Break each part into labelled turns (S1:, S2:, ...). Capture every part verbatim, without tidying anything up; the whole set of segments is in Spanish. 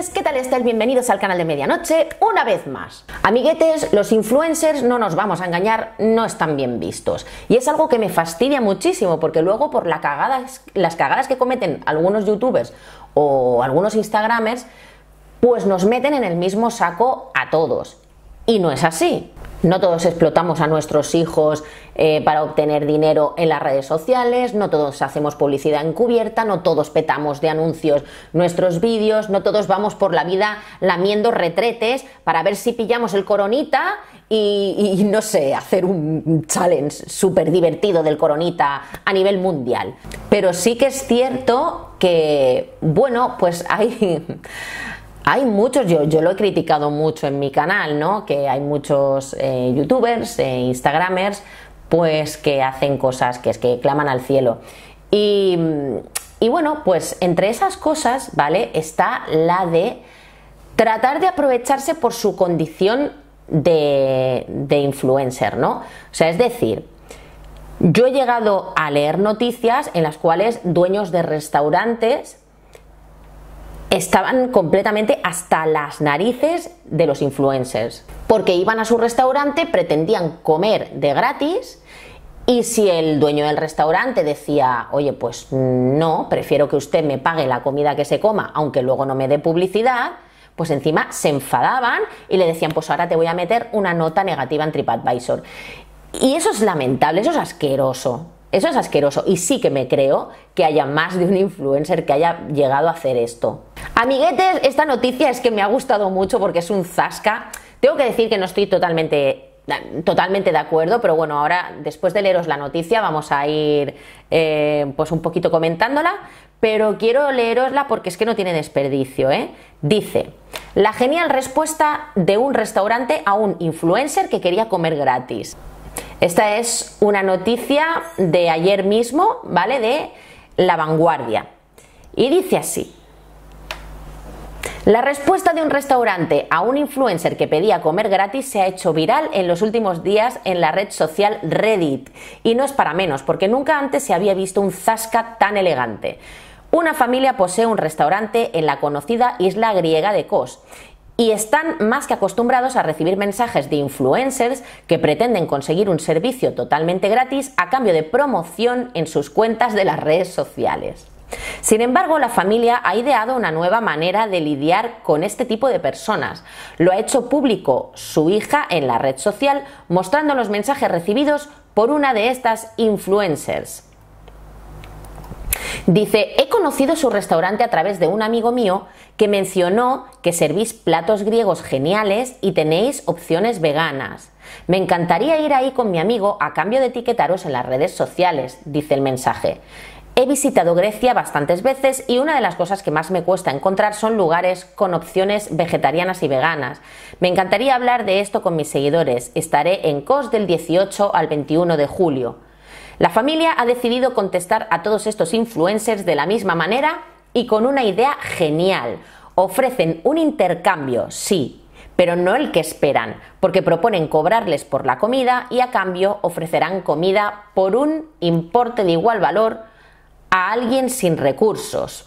S1: amiguetes, ¿qué tal estáis? Bienvenidos al canal de Medianoche una vez más. Amiguetes, los influencers, no nos vamos a engañar, no están bien vistos. Y es algo que me fastidia muchísimo porque luego por la cagadas, las cagadas que cometen algunos youtubers o algunos instagramers, pues nos meten en el mismo saco a todos. Y no es así. No todos explotamos a nuestros hijos eh, para obtener dinero en las redes sociales, no todos hacemos publicidad encubierta, no todos petamos de anuncios nuestros vídeos, no todos vamos por la vida lamiendo retretes para ver si pillamos el coronita y, y no sé, hacer un challenge súper divertido del coronita a nivel mundial. Pero sí que es cierto que, bueno, pues hay... Hay muchos, yo, yo lo he criticado mucho en mi canal, ¿no? Que hay muchos eh, youtubers, eh, instagramers, pues que hacen cosas que es que claman al cielo. Y, y bueno, pues entre esas cosas, ¿vale? Está la de tratar de aprovecharse por su condición de, de influencer, ¿no? O sea, es decir, yo he llegado a leer noticias en las cuales dueños de restaurantes estaban completamente hasta las narices de los influencers, porque iban a su restaurante, pretendían comer de gratis y si el dueño del restaurante decía, oye, pues no, prefiero que usted me pague la comida que se coma, aunque luego no me dé publicidad, pues encima se enfadaban y le decían, pues ahora te voy a meter una nota negativa en TripAdvisor. Y eso es lamentable, eso es asqueroso. Eso es asqueroso y sí que me creo que haya más de un influencer que haya llegado a hacer esto. Amiguetes, esta noticia es que me ha gustado mucho porque es un zasca. Tengo que decir que no estoy totalmente, totalmente de acuerdo, pero bueno, ahora después de leeros la noticia vamos a ir eh, pues un poquito comentándola, pero quiero leerosla porque es que no tiene desperdicio, ¿eh? Dice, la genial respuesta de un restaurante a un influencer que quería comer gratis. Esta es una noticia de ayer mismo, ¿vale? De La Vanguardia. Y dice así. La respuesta de un restaurante a un influencer que pedía comer gratis se ha hecho viral en los últimos días en la red social Reddit. Y no es para menos, porque nunca antes se había visto un zasca tan elegante. Una familia posee un restaurante en la conocida isla griega de Kos. Y están más que acostumbrados a recibir mensajes de influencers que pretenden conseguir un servicio totalmente gratis a cambio de promoción en sus cuentas de las redes sociales. Sin embargo, la familia ha ideado una nueva manera de lidiar con este tipo de personas. Lo ha hecho público su hija en la red social, mostrando los mensajes recibidos por una de estas influencers. Dice, he conocido su restaurante a través de un amigo mío que mencionó que servís platos griegos geniales y tenéis opciones veganas. Me encantaría ir ahí con mi amigo a cambio de etiquetaros en las redes sociales, dice el mensaje. He visitado Grecia bastantes veces y una de las cosas que más me cuesta encontrar son lugares con opciones vegetarianas y veganas. Me encantaría hablar de esto con mis seguidores. Estaré en Kos del dieciocho al veintiuno de julio. La familia ha decidido contestar a todos estos influencers de la misma manera y con una idea genial. Ofrecen un intercambio, sí, pero no el que esperan, porque proponen cobrarles por la comida y a cambio ofrecerán comida por un importe de igual valor a alguien sin recursos.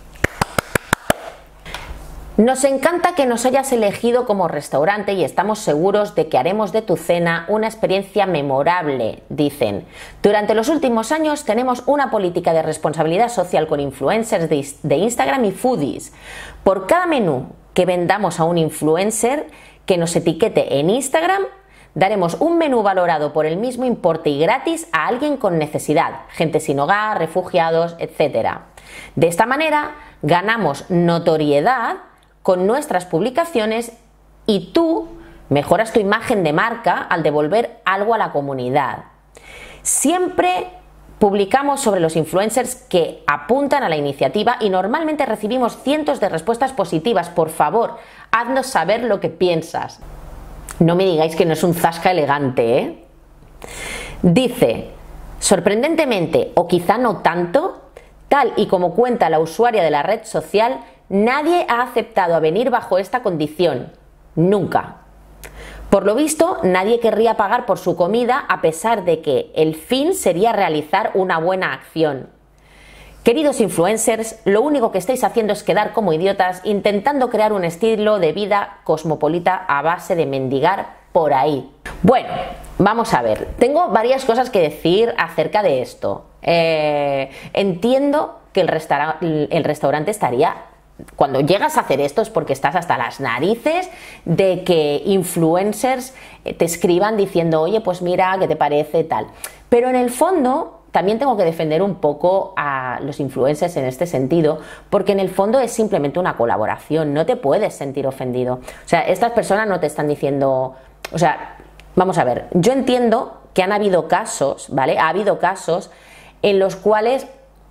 S1: Nos encanta que nos hayas elegido como restaurante y estamos seguros de que haremos de tu cena una experiencia memorable, dicen. Durante los últimos años tenemos una política de responsabilidad social con influencers de, de Instagram y foodies. Por cada menú que vendamos a un influencer que nos etiquete en Instagram, daremos un menú valorado por el mismo importe y gratis a alguien con necesidad, gente sin hogar, refugiados, etcétera. De esta manera ganamos notoriedad con nuestras publicaciones y tú mejoras tu imagen de marca al devolver algo a la comunidad. Siempre publicamos sobre los influencers que apuntan a la iniciativa y normalmente recibimos cientos de respuestas positivas. Por favor, haznos saber lo que piensas. No me digáis que no es un zasca elegante, ¿eh? Dice, sorprendentemente, o quizá no tanto, tal y como cuenta la usuaria de la red social, nadie ha aceptado a venir bajo esta condición. Nunca. Por lo visto, nadie querría pagar por su comida a pesar de que el fin sería realizar una buena acción. Queridos influencers, lo único que estáis haciendo es quedar como idiotas intentando crear un estilo de vida cosmopolita a base de mendigar por ahí. Bueno, vamos a ver, tengo varias cosas que decir acerca de esto. Eh, entiendo que el, restaura el restaurante estaría... Cuando llegas a hacer esto es porque estás hasta las narices de que influencers te escriban diciendo, oye, pues mira, ¿qué te parece? Tal. Pero en el fondo también tengo que defender un poco a los influencers en este sentido, porque en el fondo es simplemente una colaboración, no te puedes sentir ofendido. O sea, estas personas no te están diciendo... O sea, vamos a ver, yo entiendo que han habido casos, ¿vale? Ha habido casos en los cuales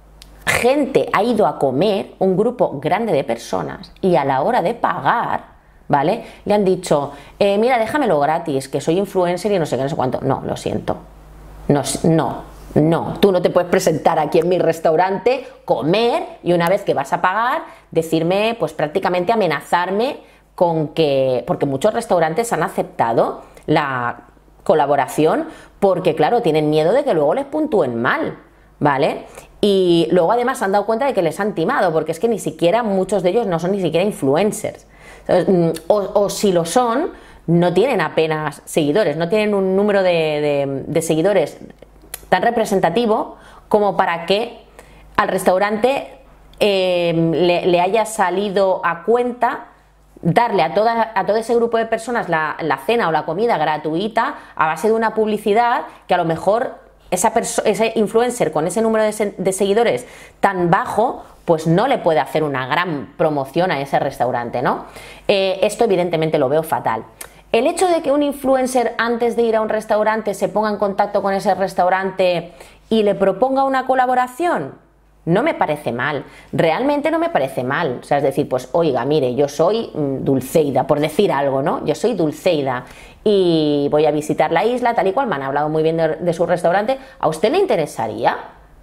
S1: gente ha ido a comer, un grupo grande de personas, y a la hora de pagar, ¿vale? Le han dicho, eh, mira, déjamelo gratis, que soy influencer y no sé qué, no sé cuánto. No, lo siento. No, no, no. Tú no te puedes presentar aquí en mi restaurante, comer, y una vez que vas a pagar, decirme, pues prácticamente amenazarme con que... Porque muchos restaurantes han aceptado la colaboración porque, claro, tienen miedo de que luego les puntúen mal, ¿vale? Y luego además se han dado cuenta de que les han timado, porque es que ni siquiera muchos de ellos no son ni siquiera influencers. O, o si lo son, no tienen apenas seguidores, no tienen un número de, de, de seguidores tan representativo como para que al restaurante eh, le, le haya salido a cuenta darle a, toda, a todo ese grupo de personas la, la cena o la comida gratuita a base de una publicidad que a lo mejor... Esa ese influencer con ese número de, de seguidores tan bajo, pues no le puede hacer una gran promoción a ese restaurante, ¿no? Eh, esto evidentemente lo veo fatal. El hecho de que un influencer antes de ir a un restaurante se ponga en contacto con ese restaurante y le proponga una colaboración, no me parece mal, realmente no me parece mal. O sea, es decir, pues oiga, mire, yo soy Dulceida, por decir algo, ¿no? Yo soy Dulceida y voy a visitar la isla, tal y cual, me han hablado muy bien de, de su restaurante. ¿A usted le interesaría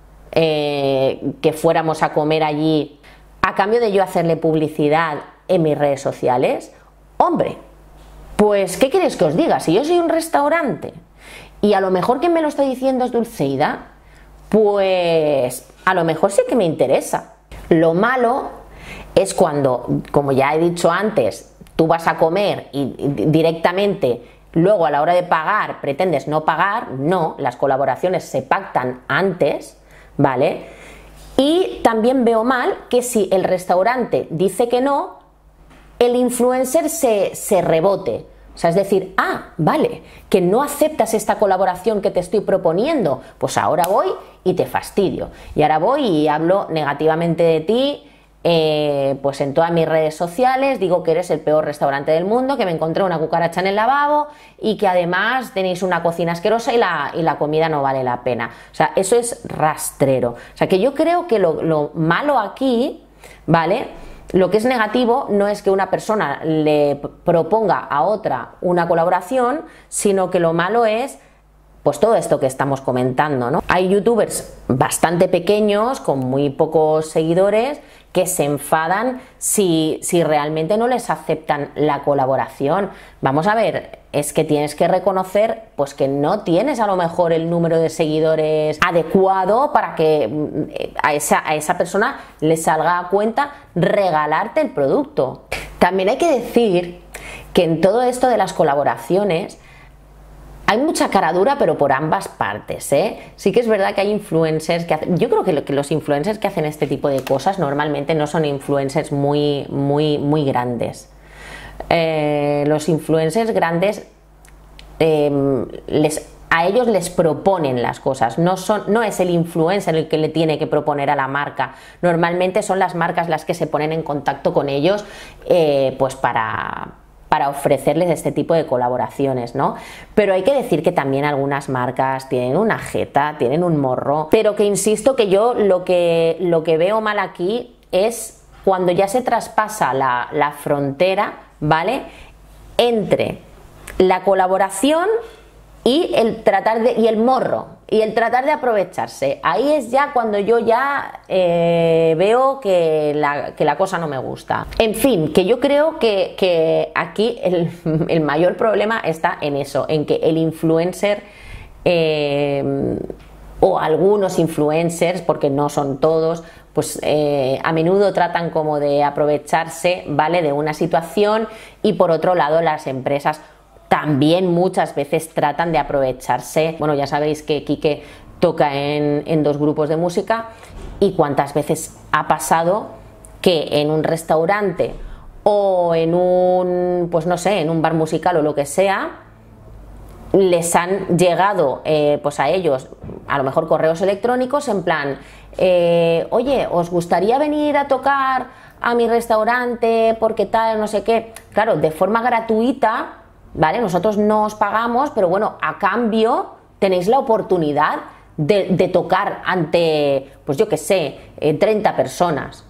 S1: eh, que fuéramos a comer allí a cambio de yo hacerle publicidad en mis redes sociales? Hombre, pues ¿qué queréis que os diga? Si yo soy un restaurante y a lo mejor quien me lo está diciendo es Dulceida, pues a lo mejor sí que me interesa. Lo malo es cuando, como ya he dicho antes, tú vas a comer y directamente luego a la hora de pagar pretendes no pagar. No, las colaboraciones se pactan antes, ¿vale? Y también veo mal que si el restaurante dice que no, el influencer se, se rebote. O sea, es decir, ah, vale, que no aceptas esta colaboración que te estoy proponiendo, pues ahora voy y te fastidio. Y ahora voy y hablo negativamente de ti, eh, pues en todas mis redes sociales, digo que eres el peor restaurante del mundo, que me encontré una cucaracha en el lavabo y que además tenéis una cocina asquerosa y la, y la comida no vale la pena. O sea, eso es rastrero. O sea, que yo creo que lo, lo malo aquí, ¿vale?, lo que es negativo no es que una persona le proponga a otra una colaboración, sino que lo malo es pues todo esto que estamos comentando, ¿no? Hay youtubers bastante pequeños, con muy pocos seguidores, que se enfadan si, si realmente no les aceptan la colaboración. Vamos a ver, es que tienes que reconocer pues que no tienes a lo mejor el número de seguidores adecuado para que a esa, a esa persona le salga a cuenta regalarte el producto. También hay que decir que en todo esto de las colaboraciones hay mucha caradura, pero por ambas partes, ¿eh? Sí que es verdad que hay influencers que hacen... Yo creo que, lo, que los influencers que hacen este tipo de cosas normalmente no son influencers muy, muy, muy grandes. Eh, los influencers grandes, eh, les, a ellos les proponen las cosas. No, son, no es el influencer el que le tiene que proponer a la marca. Normalmente son las marcas las que se ponen en contacto con ellos, eh, pues para... para ofrecerles este tipo de colaboraciones, ¿no? Pero hay que decir que también algunas marcas tienen una jeta, tienen un morro, pero que insisto que yo lo que, lo que veo mal aquí es cuando ya se traspasa la, la frontera, ¿vale?, entre la colaboración y el tratar de, y el morro, y el tratar de aprovecharse. Ahí es ya cuando yo ya eh, veo que la, que la cosa no me gusta. En fin, que yo creo que, que aquí el, el mayor problema está en eso, en que el influencer eh, o algunos influencers, porque no son todos, pues eh, a menudo tratan como de aprovecharse, ¿vale?, de una situación, y por otro lado las empresas también muchas veces tratan de aprovecharse. Bueno, ya sabéis que Quique toca en, en dos grupos de música, y cuántas veces ha pasado que en un restaurante o en un, pues no sé, en un bar musical o lo que sea, les han llegado eh, pues a ellos a lo mejor correos electrónicos en plan eh, oye, ¿os gustaría venir a tocar a mi restaurante porque tal, no sé qué? Claro, de forma gratuita, ¿vale? Nosotros no os pagamos, pero bueno, a cambio tenéis la oportunidad de, de tocar ante, pues yo qué sé, eh, treinta personas.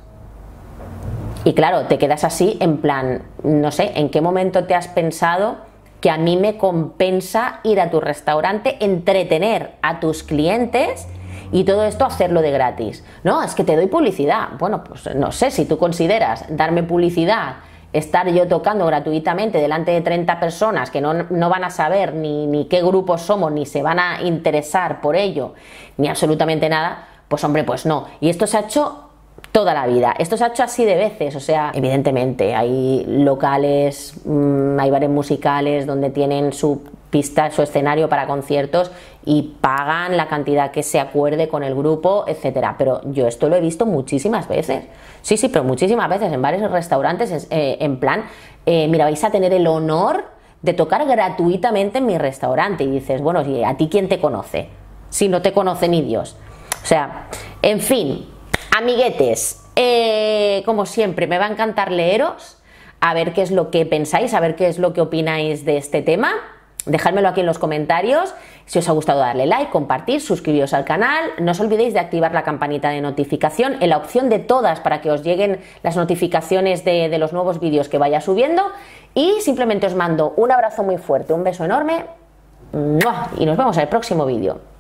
S1: Y claro, te quedas así en plan, no sé, ¿en qué momento te has pensado que a mí me compensa ir a tu restaurante, entretener a tus clientes y todo esto hacerlo de gratis? No, es que te doy publicidad. Bueno, pues no sé, si tú consideras darme publicidad, estar yo tocando gratuitamente delante de treinta personas que no, no van a saber ni, ni qué grupos somos, ni se van a interesar por ello, ni absolutamente nada, pues hombre, pues no. Y esto se ha hecho toda la vida, esto se ha hecho así de veces, o sea, evidentemente hay locales, mmm, hay bares musicales donde tienen su pista, su escenario para conciertos y pagan la cantidad que se acuerde con el grupo, etcétera, pero yo esto lo he visto muchísimas veces, sí, sí, pero muchísimas veces en bares y restaurantes, eh, en plan, eh, mira, vais a tener el honor de tocar gratuitamente en mi restaurante, y dices, bueno, ¿y a ti quién te conoce? Si no te conoce ni Dios. O sea, en fin, amiguetes, eh, como siempre, me va a encantar leeros, a ver qué es lo que pensáis, a ver qué es lo que opináis de este tema. Dejádmelo aquí en los comentarios. Si os ha gustado, darle like, compartir, suscribiros al canal. No os olvidéis de activar la campanita de notificación en la opción de todas para que os lleguen las notificaciones de, de los nuevos vídeos que vaya subiendo. Y simplemente os mando un abrazo muy fuerte, un beso enorme, y nos vemos en el próximo vídeo.